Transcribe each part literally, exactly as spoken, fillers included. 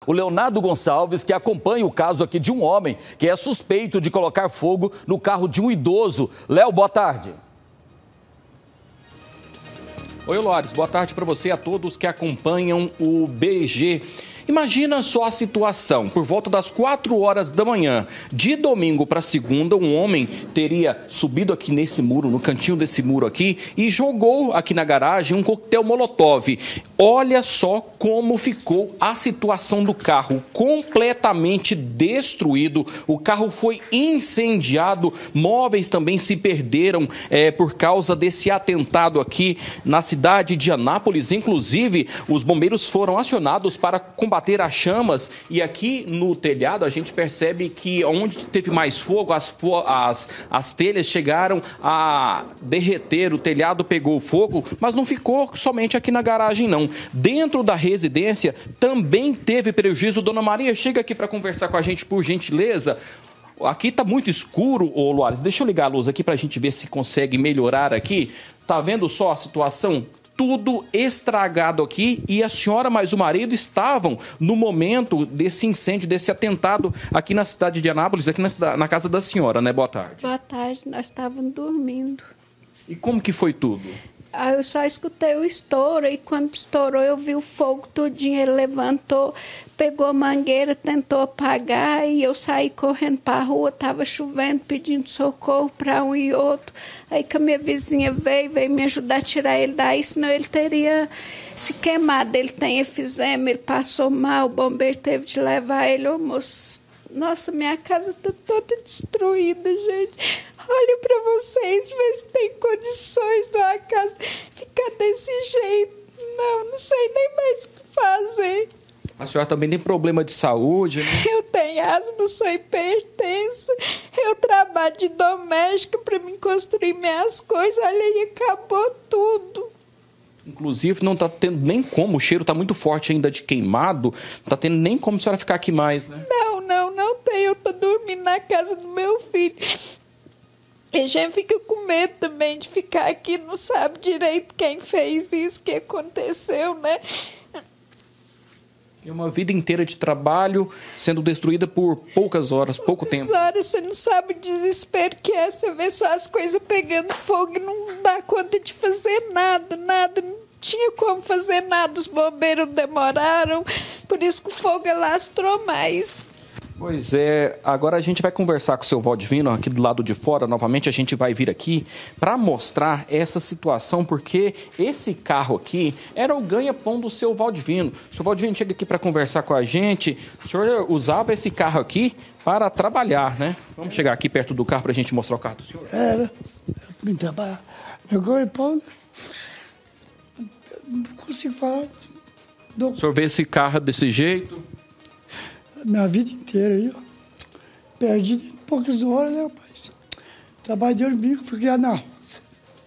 O Leonardo Gonçalves, que acompanha o caso aqui de um homem que é suspeito de colocar fogo no carro de um idoso. Léo, boa tarde. Oi, Lores, boa tarde para você e a todos que acompanham o B G. Imagina só a situação, por volta das quatro horas da manhã, de domingo para segunda, um homem teria subido aqui nesse muro, no cantinho desse muro aqui, e jogou aqui na garagem um coquetel Molotov. Olha só como ficou a situação do carro, completamente destruído. O carro foi incendiado, móveis também se perderam é, por causa desse atentado aqui na cidade de Anápolis. Inclusive, os bombeiros foram acionados para combater bater as chamas, e aqui no telhado a gente percebe que onde teve mais fogo, as, fo as, as telhas chegaram a derreter, o telhado pegou fogo, mas não ficou somente aqui na garagem não. Dentro da residência também teve prejuízo. Dona Maria, chega aqui para conversar com a gente, por gentileza. Aqui está muito escuro, ô Luares, deixa eu ligar a luz aqui para a gente ver se consegue melhorar aqui. Tá vendo só a situação? Tudo estragado aqui, e a senhora mais o marido estavam no momento desse incêndio, desse atentado aqui na cidade de Anápolis, aqui na, na casa da senhora, né? Boa tarde. Boa tarde, nós estávamos dormindo. E como que foi tudo? Aí eu só escutei o estouro, e quando estourou eu vi o fogo tudinho, ele levantou, pegou a mangueira, tentou apagar, e eu saí correndo para a rua, estava chovendo, pedindo socorro para um e outro. Aí que a minha vizinha veio, veio me ajudar a tirar ele daí, senão ele teria se queimado. Ele tem efizema, ele passou mal, o bombeiro teve de levar ele. Ô, moço, nossa, minha casa está toda destruída, gente. Olha para vocês, ver se tem condições de uma casa ficar desse jeito. Não, não sei nem mais o que fazer. A senhora também tem problema de saúde, né? Eu tenho asma, sou hipertensa. Eu trabalho de doméstica para me construir minhas coisas. Olha aí, acabou tudo. Inclusive, não está tendo nem como, o cheiro está muito forte ainda de queimado, não está tendo nem como a senhora ficar aqui mais, né? Não, não, não tem. Eu estou dormindo na casa do meu filho. E a gente fica com medo também de ficar aqui, não sabe direito quem fez isso, o que aconteceu, né? É uma vida inteira de trabalho sendo destruída por poucas horas, pouco tempo. Poucas horas, você não sabe o desespero que é, você vê só as coisas pegando fogo e não dá conta de fazer nada, nada, não tinha como fazer nada, os bombeiros demoraram, por isso que o fogo alastrou mais. Pois é, agora a gente vai conversar com o seu Valdivino aqui do lado de fora, novamente a gente vai vir aqui para mostrar essa situação, porque esse carro aqui era o ganha-pão do seu Valdivino. O seu Valdivino chega aqui para conversar com a gente, o senhor usava esse carro aqui para trabalhar, né? Vamos chegar aqui perto do carro para a gente mostrar o carro do senhor. Era, eu trabalhar, meu ganha-pão, não consigo falar. O senhor vê esse carro desse jeito? Minha vida inteira aí, ó. Perdi poucas horas, né, rapaz? Trabalho de hormiga, fui criado na roça.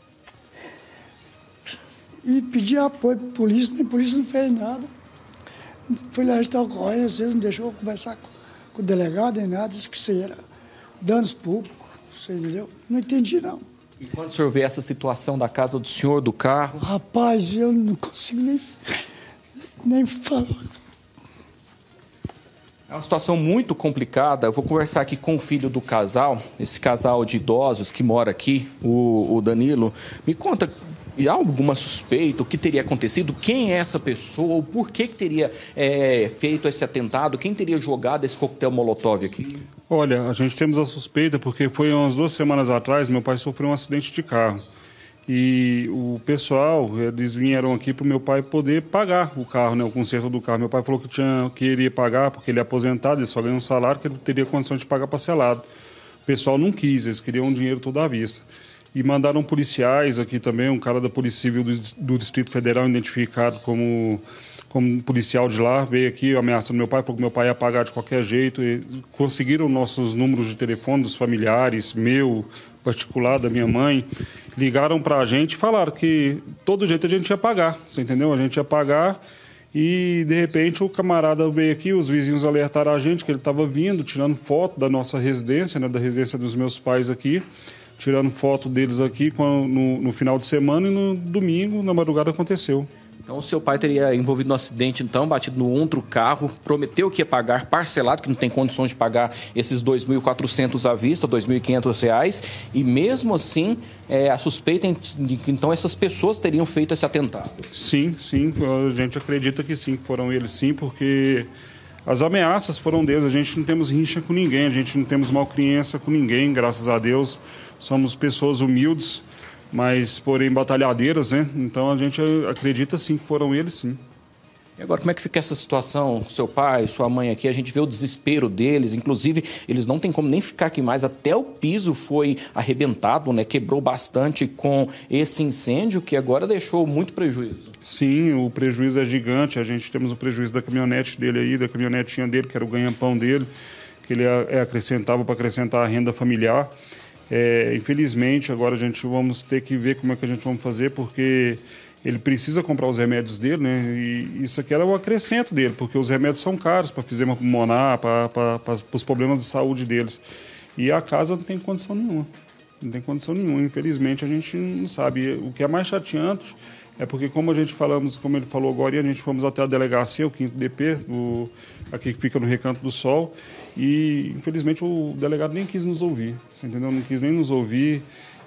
E pedi apoio para a polícia, nem a polícia não fez nada. Fui lá estar ocorrendo, às vezes não deixou eu conversar com, com o delegado nem nada, disse que isso aí era danos públicos, você entendeu? Não entendi, não. E quando o senhor vê essa situação da casa do senhor, do carro? Rapaz, eu não consigo nem, nem falar. É uma situação muito complicada. Eu vou conversar aqui com o filho do casal, esse casal de idosos que mora aqui, o, o Danilo. Me conta, há alguma suspeita? O que teria acontecido? Quem é essa pessoa? O porquê que teria é, feito esse atentado? Quem teria jogado esse coquetel Molotov aqui? Olha, a gente temos a suspeita porque foi umas duas semanas atrás, meu pai sofreu um acidente de carro. E o pessoal, eles vieram aqui para o meu pai poder pagar o carro, né, o conserto do carro. Meu pai falou que, tinha, que iria pagar porque ele é aposentado, ele só ganha um salário que ele teria condição de pagar parcelado. O pessoal não quis, eles queriam um dinheiro todo à vista. E mandaram policiais aqui também, um cara da Polícia Civil do, do Distrito Federal, identificado como, como policial de lá, veio aqui ameaçando meu pai, falou que meu pai ia pagar de qualquer jeito. E conseguiram nossos números de telefone dos familiares, meu, particular, da minha mãe. Ligaram para a gente e falaram que todo jeito a gente ia pagar, você entendeu? A gente ia pagar e, de repente, o camarada veio aqui, os vizinhos alertaram a gente que ele estava vindo, tirando foto da nossa residência, né, da residência dos meus pais aqui, tirando foto deles aqui no, no final de semana, e no domingo, na madrugada, aconteceu. Então, o seu pai teria envolvido no acidente, então, batido no outro carro, prometeu que ia pagar parcelado, que não tem condições de pagar esses dois mil e quatrocentos à vista, dois mil e quinhentos reais, e mesmo assim, é, a suspeita de que, então, essas pessoas teriam feito esse atentado. Sim, sim, a gente acredita que sim, que foram eles sim, porque as ameaças foram deles, a gente não temos rincha com ninguém, a gente não temos malcriança com ninguém, graças a Deus, somos pessoas humildes, mas, porém, batalhadeiras, né? Então, a gente acredita, sim, que foram eles, sim. E agora, como é que fica essa situação? Seu pai, sua mãe aqui, a gente vê o desespero deles. Inclusive, eles não têm como nem ficar aqui mais. Até o piso foi arrebentado, né? Quebrou bastante com esse incêndio, que agora deixou muito prejuízo. Sim, o prejuízo é gigante. A gente temos o prejuízo da caminhonete dele aí, da caminhonetinha dele, que era o ganha-pão dele, que ele acrescentava para acrescentar a renda familiar. É, infelizmente, agora a gente vamos ter que ver como é que a gente vamos fazer, porque ele precisa comprar os remédios dele, né? E isso aqui era o acrescento dele, porque os remédios são caros para efizema pulmonar, para os problemas de saúde deles. E a casa não tem condição nenhuma. Não tem condição nenhuma. Infelizmente, a gente não sabe. O que é mais chateante é porque, como a gente falamos, como ele falou agora, a gente fomos até a delegacia, o quinto D P, o, aqui que fica no Recanto do Sol, e, infelizmente, o delegado nem quis nos ouvir, você entendeu? Não quis nem nos ouvir,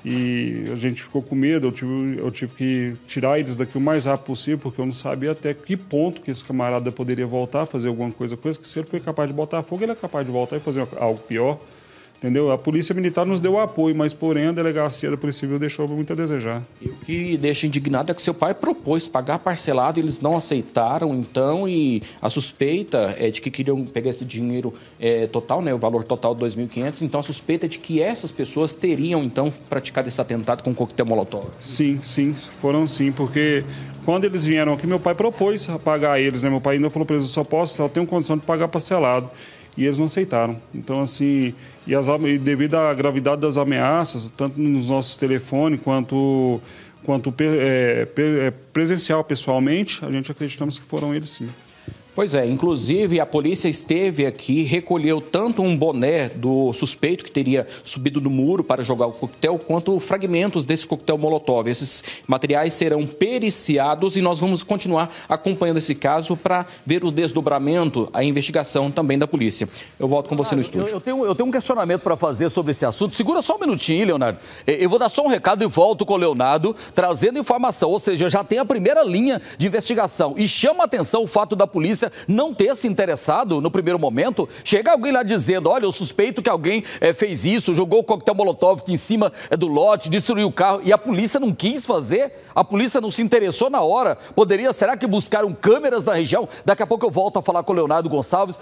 e a gente ficou com medo, eu tive, eu tive que tirar eles daqui o mais rápido possível, porque eu não sabia até que ponto que esse camarada poderia voltar a fazer alguma coisa com isso, que se ele foi capaz de botar fogo, ele é capaz de voltar e fazer algo pior. Entendeu? A Polícia Militar nos deu apoio, mas, porém, a delegacia da Polícia Civil deixou muito a desejar. E o que deixa indignado é que seu pai propôs pagar parcelado, eles não aceitaram, então, e a suspeita é de que queriam pegar esse dinheiro é, total, né, o valor total de dois mil e quinhentos, então a suspeita é de que essas pessoas teriam, então, praticado esse atentado com coquetel molotov. Sim, sim, foram sim, porque quando eles vieram aqui, meu pai propôs pagar eles, né, meu pai ainda falou para eles, eu só posso, só tenho condição de pagar parcelado. E eles não aceitaram. Então, assim, e, as, e devido à gravidade das ameaças, tanto nos nossos telefones quanto, quanto é, presencial, pessoalmente, a gente acreditamos que foram eles sim. Pois é, inclusive a polícia esteve aqui, recolheu tanto um boné do suspeito que teria subido do muro para jogar o coquetel, quanto fragmentos desse coquetel molotov. Esses materiais serão periciados e nós vamos continuar acompanhando esse caso para ver o desdobramento, a investigação também da polícia. Eu volto com você ah, no estúdio. Eu, eu, tenho, eu tenho um questionamento para fazer sobre esse assunto. Segura só um minutinho, Leonardo. Eu vou dar só um recado e volto com o Leonardo, trazendo informação, ou seja, já tem a primeira linha de investigação. E chama a atenção o fato da polícia não ter se interessado no primeiro momento. Chega alguém lá dizendo, olha, eu suspeito que alguém é, fez isso, jogou o coquetel molotov aqui em cima é, do lote, destruiu o carro, e a polícia não quis fazer, a polícia não se interessou na hora. Poderia, será que buscaram câmeras na região? Daqui a pouco eu volto a falar com o Leonardo Gonçalves.